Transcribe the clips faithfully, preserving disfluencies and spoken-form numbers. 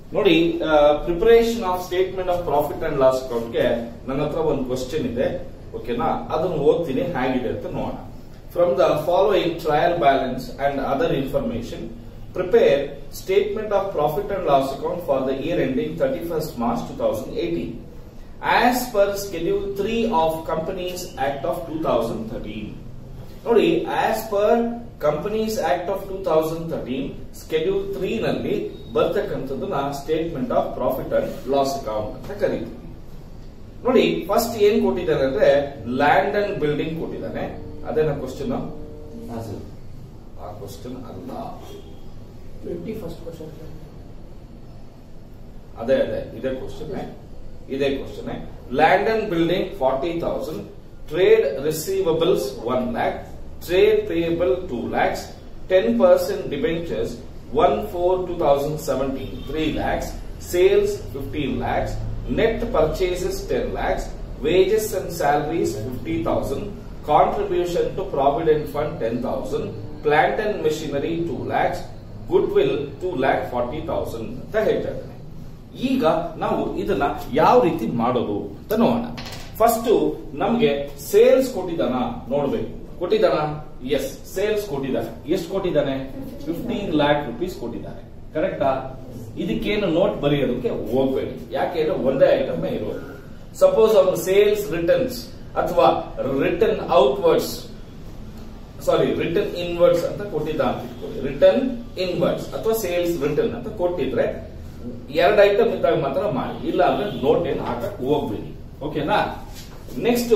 ನೋಡಿ, preparation of statement of profit and loss account ಗೆ ನನ್ನ ಹತ್ರ ಒಂದು ಕ್ವಶನ್ ಇದೆ. ಓಕೆನಾ, ಅದನ್ನು ಓದ್ತೀನಿ, ಹೇಗಿದೆ ಅಂತ ನೋಡೋಣ. From the following trial balance and other information, prepare statement of profit and loss account for the year ending thirty first March two thousand eighteen as per schedule three of companies act of two thousand thirteen. ನೋಡಿ, as per companies act of two thousand thirteen schedule three ನಲ್ಲಿ ಬರ್ತಕ್ಕಂಥದ್ದನ್ನ statement of profit and loss account ಅಂತ ಕರೀತೀವಿ. ನೋಡಿ, first ಏನ್ ಕೊಟ್ಟಿದ್ದಾನೆ ಅಂದ್ರೆ land and building ಕೊಟ್ಟಿದ್ದಾನೆ. ಅದೇನ ಕ್ವಶನ್? ಆ ಕ್ವಶನ್ ಅಲ್ಲ, ಅದೇ ಅದೇ ಇದೇ ಕ್ವಶನ್ ಇದೇ question land and building forty thousand, trade receivables one lakh, trade payable two lakhs, ten percent debentures one four two thousand seventeen three lakhs, sales fifteen lakhs, net purchases ten lakhs, wages and salaries fifty thousand, contribution to provident fund ten thousand, plant and machinery two lakhs, goodwill two lakh forty thousand ಅಂತ ಹೇಳ್ತಾರೆ. ಈಗ ನಾವು ಇದನ್ನ ಯಾವ ರೀತಿ ಮಾಡೋದು ಅಂತ ನೋಡೋಣ. ಫಸ್ಟ್ ನಮ್ಗೆ ಸೇಲ್ಸ್ ಕೊಟ್ಟಿದ್ದಾನ ನೋಡ್ಬೇಕು. ಕೊಟ್ಟಿದ್ದಾನ? ಎಸ್, ಸೇಲ್ಸ್ ಕೊಟ್ಟಿದ್ದಾನೆ. ಎಷ್ಟು ಕೊಟ್ಟಿದ್ದಾನೆ? ಫಿಫ್ಟೀನ್ ಲ್ಯಾಕ್ ರುಪೀಸ್ ಕೊಟ್ಟಿದ್ದಾನೆ. ಕರೆಕ್ಟಾ? ಇದಕ್ಕೇನು ನೋಟ್ ಬರೆಯೋದಕ್ಕೆ ಹೋಗ್ಬೇಡಿ, ಯಾಕೆಂದ್ರೆ ಒಂದೇ ಐಟಮ್ ಇರೋದು. ಸಪೋಸ್ ಅವನು ಸೇಲ್ಸ್ ರಿಟರ್ನ್ಸ್ ಅಥವಾ return outwards sorry return inwards ಅಂತ ಕೊಟ್ಟಿದ್ದ ಅಂತ ಇಟ್ಕೊಳ್ಳಿ. ರಿಟರ್ನ್ ಇನ್ವರ್ಡ್ಸ್ ಅಥವಾ ಸೇಲ್ಸ್ ರಿಟರ್ನ್ ಅಂತ ಕೊಟ್ಟಿದ್ರೆ ಎರಡು ಐಟಮ್ ಇದ್ದಾಗ ಮಾತ್ರ ಮಾಡಿ, ಇಲ್ಲ ಅಂದ್ರೆ ನೋಟ್ ಏನ್ ಹಾಕಕ್ ಹೋಗ್ಬೇಡಿ. ಓಕೆನಾ? ನೆಕ್ಸ್ಟ್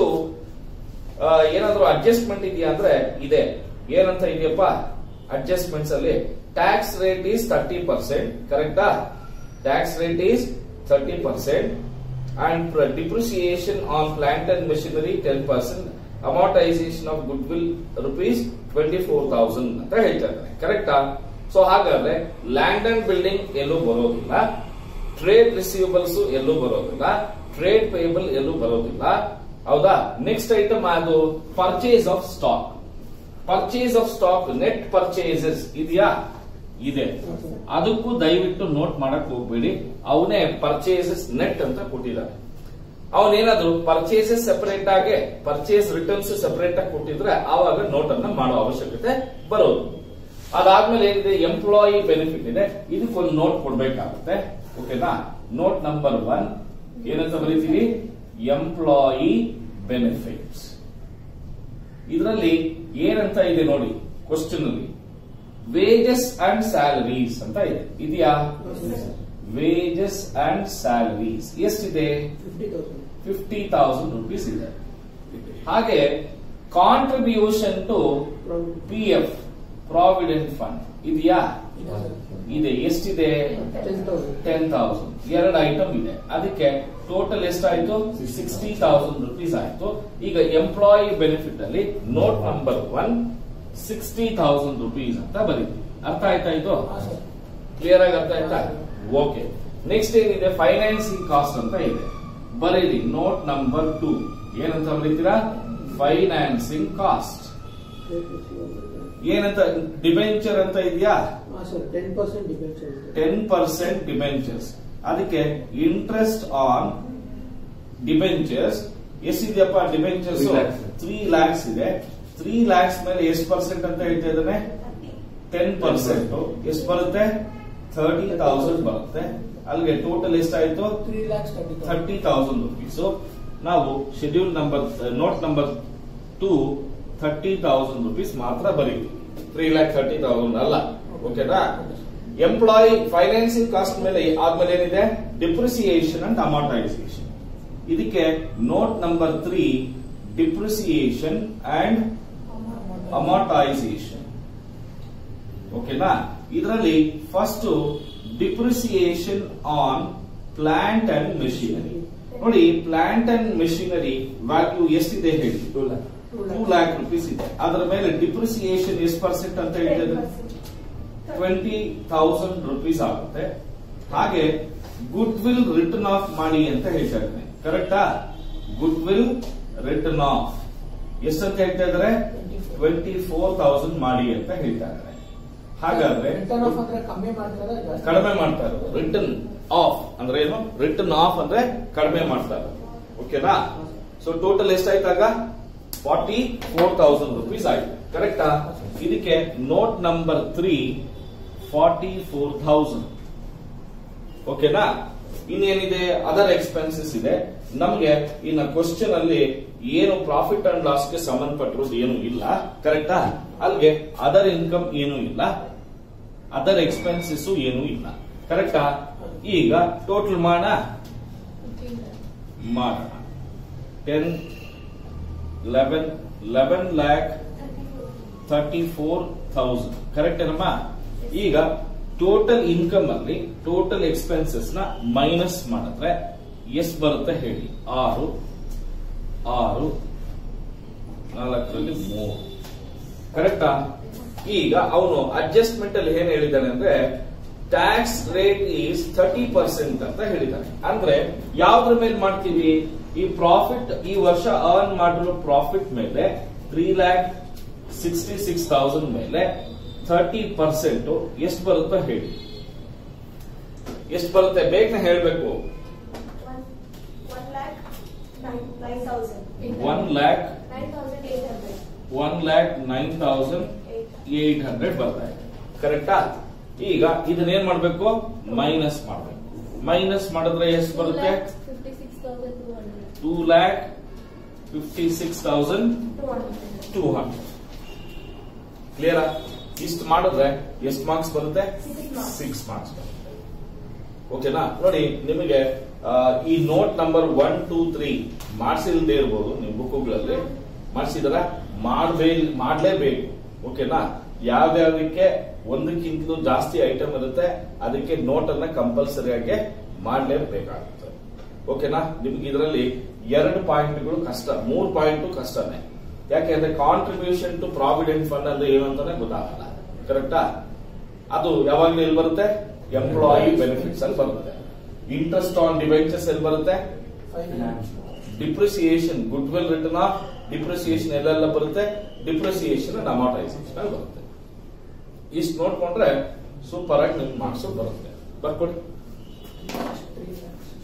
ಏನಾದ್ರು ಅಡ್ಜಸ್ಟ್ಮೆಂಟ್ ಇದೆಯಾ ಅಂದ್ರೆ ಇದೆ. ಏನಂತ ಇದೆಯಪ್ಪ ಅಡ್ಜಸ್ಟ್ಮೆಂಟ್ಸ್ ಅಲ್ಲಿ? Tax rate is thirty percent. ಕರೆಕ್ಟಾ? Tax rate is thirty percent and depreciation on plant and machinery ten percent, amortisation of goodwill rupees twenty four thousand ಅಂತ ಹೇಳ್ತಾ ಇದ್ದಾರೆ. ಕರೆಕ್ಟಾ? ಸೊ ಹಾಗಾದ್ರೆ ಲ್ಯಾಂಡ್ ಅಂಡ್ ಬಿಲ್ಡಿಂಗ್ ಎಲ್ಲೂ ಬರೋದಿಲ್ಲ, trade receivables ಎಲ್ಲೂ ಬರೋದಿಲ್ಲ, ಟ್ರೇಡ್ ಪೇಬಲ್ ಎಲ್ಲೂ ಬರೋದಿಲ್ಲ. ಹೌದಾ? ನೆಕ್ಸ್ಟ್ ಐಟಮ್ ಅದು purchase of stock. Purchase of stock net purchases ಇದೆಯಾ? ಇದೆ. ಅದಕ್ಕೂ ದಯವಿಟ್ಟು ನೋಟ್ ಮಾಡಕ್ ಹೋಗ್ಬೇಡಿ, ಅವನೇ ಪರ್ಚೇಸಸ್ ನೆಟ್ ಅಂತ ಕೊಟ್ಟಿದ್ದಾನೆ. ಅವನೇನಾದ್ರು ಪರ್ಚೇಸಸ್ ಸೆಪರೇಟ್ ಆಗಿ ಪರ್ಚೇಸ್ ರಿಟರ್ನ್ಸ್ ಸೆಪರೇಟ್ ಆಗಿ ಕೊಟ್ಟಿದ್ರೆ ಆವಾಗ ನೋಟ್ ಅನ್ನ ಮಾಡೋ ಅವಶ್ಯಕತೆ ಬರೋದು. ಅದಾದ್ಮೇಲೆ ಏನಿದೆ? ಎಂಪ್ಲಾಯಿ ಬೆನಿಫಿಟ್ ಇದೆ, ಇದಕ್ಕೊಂದು ನೋಟ್ ಕೊಡ್ಬೇಕಾಗುತ್ತೆ. ಓಕೆನಾ? ನೋಟ್ ನಂಬರ್ ಒನ್ ಏನಂತ ಬರೀತೀವಿ? Employee benefits. ಇದರಲ್ಲಿ ಏನಂತ ಇದೆ ನೋಡಿ ಕ್ವಶನ್ ಅಲ್ಲಿ? ವೇಜಸ್ ಅಂಡ್ ಸ್ಯಾಲರೀಸ್ ಅಂತ ಇದೆ. ಇದೆಯಾ? ವೇಜಸ್ ಅಂಡ್ ಸ್ಯಾಲರೀಸ್ ಎಷ್ಟಿದೆ? ಫಿಫ್ಟಿ ತೌಸಂಡ್ ರುಪೀಸ್ ಇದೆ. ಹಾಗೆ contribution to P F provident fund ಇದೆಯಾ? ಇದೆ. ಎಷ್ಟಿದೆ? Ten thousand. ಎರಡು ಐಟಮ್ ಇದೆ, ಅದಕ್ಕೆ ಟೋಟಲ್ ಎಷ್ಟಾಯ್ತು? ಸಿಕ್ಸ್ಟಿ ತೌಸಂಡ್ ರುಪೀಸ್ ಆಯ್ತು. ಈಗ ಎಂಪ್ಲಾಯಿ ಬೆನಿಫಿಟ್ ಅಲ್ಲಿ note number one sixty thousand rupees ಅಂತ ಬರೀತೀವಿ. ಅರ್ಥ ಆಯ್ತಾ? ಇದು ಕ್ಲಿಯರ್ ಆಗಿ ಅರ್ಥ ಆಯ್ತಾ? ಓಕೆ. ನೆಕ್ಸ್ಟ್ ಏನಿದೆ? ಫೈನಾನ್ಸಿಂಗ್ ಕಾಸ್ಟ್ ಅಂತ ಇದೆ, ಬರೀರಿ. ನೋಟ್ ನಂಬರ್ ಟೂ ಏನಂತ ಬರೀತೀರಾ? Financing cost. ಏನಂತ? ಡಿಬೆಂಚರ್ ಅಂತ ಇದೆಯಾ? Ten percent debentures. ಅದಕ್ಕೆ ಇಂಟ್ರೆಸ್ಟ್ ಆನ್ ಡಿಬೆಂಚರ್ಸ್ ಎಷ್ಟಿದೆಯಪ್ಪ? ಡಿಬೆಂಚರ್ಸ್ ತ್ರೀ ಲ್ಯಾಕ್ಸ್ ಇದೆ. ತ್ರೀ ಲ್ಯಾಕ್ಸ್ ಮೇಲೆ ಎಷ್ಟು ಪರ್ಸೆಂಟ್ ಅಂತ ಹೇಳ್ತಾ ಇದ್ದಾನೆ? Ten percent. ಎಷ್ಟು ಬರುತ್ತೆ? ಥರ್ಟಿ ತೌಸಂಡ್ ಬರುತ್ತೆ. ಅಲ್ಲಿಗೆ ಟೋಟಲ್ ಎಷ್ಟಾಯ್ತು? Thirty thousand rupees. ನಾವು schedule number note number two thirty thousand rupees ಮಾತ್ರ ಬರೀತೀವಿ, ತ್ರೀ ಲ್ಯಾಕ್ ಥರ್ಟಿ ತೌಸಂಡ್ ಅಲ್ಲ. ಓಕೆನಾ? ಎಂಪ್ಲಾಯಿ ಫೈನಾನ್ಸಿಂಗ್ ಕಾಸ್ಟ್ ಮೇಲೆ ಆದ್ಮೇಲೆ ಏನಿದೆ? Depreciation and amortisation. ಇದಕ್ಕೆ note number three depreciation and amortisation. ಓಕೆನಾ? ಇದರಲ್ಲಿ first depreciation on plant and machinery. ನೋಡಿ, ಪ್ಲಾಂಟ್ ಅಂಡ್ ಮೆಷಿನರಿ ವ್ಯಾಲ್ಯೂ ಎಷ್ಟಿದೆ ಹೇಳಿ? ಟೂ ಲ್ಯಾಕ್ ರುಪೀಸ್ ಇದೆ. ಅದರ ಮೇಲೆ ಡಿಪ್ರಿಸಿಯೇಷನ್ ಎಷ್ಟು ಪರ್ಸೆಂಟ್ ಅಂತ ಹೇಳಿದ್ರೆ ಟ್ವೆಂಟಿ ತೌಸಂಡ್ ರುಪೀಸ್ ಆಗುತ್ತೆ. ಹಾಗೆ ಗುಡ್ ವಿಲ್ ರಿಟರ್ನ್ ಆಫ್ ಮಾಡಿ ಅಂತ ಹೇಳ್ತಾ ಇದ್ದಾರೆ. ಕರೆಕ್ಟಾ? ಗುಡ್ ವಿಲ್ ರಿಟರ್ನ್ ಆಫ್ ಎಷ್ಟಂತ ಹೇಳ್ತಾ ಇದ್ದಾರೆ? ಟ್ವೆಂಟಿ ಫೋರ್ ತೌಸಂಡ್ ಮಾಡಿ ಅಂತ ಹೇಳ್ತಾ ಇದ್ದಾರೆ. ಹಾಗಾದ್ರೆ ರಿಟರ್ನ್ ಆಫ್ ಅಂದ್ರೆ ಕಮ್ಮಿ ಮಾಡ್ತಾರೆ, ಕಡಿಮೆ ಮಾಡ್ತಾ ಇರೋದು. ರಿಟರ್ನ್ ಆಫ್ ಅಂದ್ರೆ ಏನು? ರಿಟರ್ನ್ ಆಫ್ ಅಂದ್ರೆ ಕಡಿಮೆ ಮಾಡ್ತಾ ಇರೋದು. ಓಕೆನಾ? ಸೊ ಟೋಟಲ್ ಎಷ್ಟಾಯ್ತಾಗ? ಫಾರ್ಟಿ ಫೋರ್ ತೌಸಂಡ್ ರುಪೀಸ್ ಆಯ್ತು. ಕರೆಕ್ಟಾ? ಇದಕ್ಕೆ note number three forty four thousand. ಓಕೆನಾ? ಇನ್ನೇನಿದೆ? ಅದರ್ ಎಕ್ಸ್ಪೆನ್ಸಸ್ ಇದೆ. ನಮ್ಗೆ ಇನ್ನ ಕ್ವಶನ್ ಅಲ್ಲಿ ಏನು ಪ್ರಾಫಿಟ್ ಅಂಡ್ ಲಾಸ್ ಗೆ ಸಂಬಂಧಪಟ್ಟಿರೋದು ಏನು ಇಲ್ಲ. ಕರೆಕ್ಟಾ? ಅಲ್ಲಿಗೆ ಅದರ್ ಇನ್ಕಮ್ ಏನು ಇಲ್ಲ, ಅದರ್ ಎಕ್ಸ್ಪೆನ್ಸಸ್ ಏನು ಇಲ್ಲ. ಕರೆಕ್ಟಾ? ಈಗ ಟೋಟಲ್ ಮಾಡ ಮಾಡೋಣ. Ten eleven eleven lakh thirty four thousand. Correct ಏನಮ್ಮ? ಈಗ ಟೋಟಲ್ ಇನ್ಕಮ್ ಅಲ್ಲಿ ಟೋಟಲ್ ಎಕ್ಸ್ಪೆನ್ಸಸ್ ನ ಮೈನಸ್ ಮಾಡಿದ್ರೆ ಎಷ್ಟು ಬರುತ್ತೆ ಹೇಳಿ? ಆರು ಆರು ನಾಲ್ಕರಲ್ಲಿ ಮೂರು. ಕರೆಕ್ಟಾ? ಈಗ ಅವನು ಅಡ್ಜಸ್ಟ್ಮೆಂಟ್ ಅಲ್ಲಿ ಏನ್ ಹೇಳಿದ್ದಾನೆ ಅಂದ್ರೆ tax rate is thirty percent ಅಂತ ಹೇಳಿದ್ದಾನೆ. ಅಂದ್ರೆ ಯಾವ್ದ್ರ ಮೇಲೆ ಮಾಡ್ತೀವಿ? ಈ ಪ್ರಾಫಿಟ್ ಈ ವರ್ಷ ಅರ್ನ್ ಮಾಡಿರೋ ಪ್ರಾಫಿಟ್ ಮೇಲೆ three lakh sixty six thousand ಮೇಲೆ ಥರ್ಟಿ ಪರ್ಸೆಂಟ್ ಎಷ್ಟು ಬರುತ್ತೋ ಹೇಳಿ? ಎಷ್ಟು ಬರುತ್ತೆ ಬೇಗನೆ ಹೇಳ್ಬೇಕು. One lakh one lakh nine thousand eight hundred ಬರ್ತಾ ಇದೆ. ಕರೆಕ್ಟಾ? ಈಗ ಇದನ್ನೇನ್ ಮಾಡ್ಬೇಕು? ಮೈನಸ್ ಮಾಡ್ಬೇಕು. ಮೈನಸ್ ಮಾಡಿದ್ರೆ ಎಷ್ಟು ಬರುತ್ತೆ? Two lakh fifty six thousand two hundred. ಕ್ಲಿಯರಾ? ಇಷ್ಟು ಮಾಡಿದ್ರೆ ಎಷ್ಟು ಮಾರ್ಕ್ಸ್ ಬರುತ್ತೆ? ಸಿಕ್ಸ್ ಮಾರ್ಕ್ಸ್ ಬರುತ್ತೆ. ಓಕೆನಾ? ನೋಡಿ, ನಿಮಗೆ ಈ note number one two three ಮಾಡಿಸಿಲ್ದೇ ಇರ್ಬೋದು ನಿಮ್ ಬುಕ್ಗಳಲ್ಲಿ. ಮಾಡಿಸಿದ್ರ ಮಾಡ್ಬೇ ಮಾಡ್ಲೇಬೇಕು. ಓಕೆನಾ? ಯಾವ್ಯಾವ್ದಕ್ಕೆ ಒಂದಕ್ಕಿಂತಲೂ ಜಾಸ್ತಿ ಐಟಮ್ ಇರುತ್ತೆ ಅದಕ್ಕೆ ನೋಟ್ ಅನ್ನ ಕಂಪಲ್ಸರಿ ಆಗಿ ಮಾಡ್ಲೇಬೇಕಾಗುತ್ತೆ. ಓಕೆನಾ? ನಿಮ್ಗೆ ಇದರಲ್ಲಿ ಎರಡು ಪಾಯಿಂಟ್ಗಳು ಕಷ್ಟ, ಮೂರು ಪಾಯಿಂಟ್ ಕಷ್ಟನೇ. ಯಾಕೆಂದ್ರೆ ಕಾಂಟ್ರಿಬ್ಯೂಷನ್ ಟು ಪ್ರಾವಿಡೆಂಟ್ ಫಂಡ್ ಅಂದ್ರೆ ಏನು ಅಂತಾನೆ ಗೊತ್ತಾಗಲ್ಲ. ಕರೆಕ್ಟಾ? ಅದು ಯಾವಾಗಲೂ ಎಲ್ಲಿ ಬರುತ್ತೆ? ಎಂಪ್ಲಾಯಿ ಬೆನಿಫಿಟ್ಸ್ ಅಲ್ಲಿ ಬರುತ್ತೆ. ಇಂಟ್ರೆಸ್ಟ್ ಆನ್ ಡಿಬೆಂಚರ್ಸ್ ಎಲ್ಲಿ ಬರುತ್ತೆ? Depreciation, goodwill return of depreciation ಎಲ್ಲೆಲ್ಲ ಬರುತ್ತೆ? ಡಿಪ್ರಿಸಿಯೇಷನ್ ಅಂಡ್ ಅಮಾರ್ಟೈಸೇಷನ್ ಅಲ್ಲಿ ಬರುತ್ತೆ. ಇಷ್ಟು ನೋಡ್ಕೊಂಡ್ರೆ ಸೂಪರ್ ಆಗಿ ನಿಮ್ಗೆ ಮಾರ್ಕ್ಸ್ ಬರುತ್ತೆ. ಬರ್ಕೊಡಿ.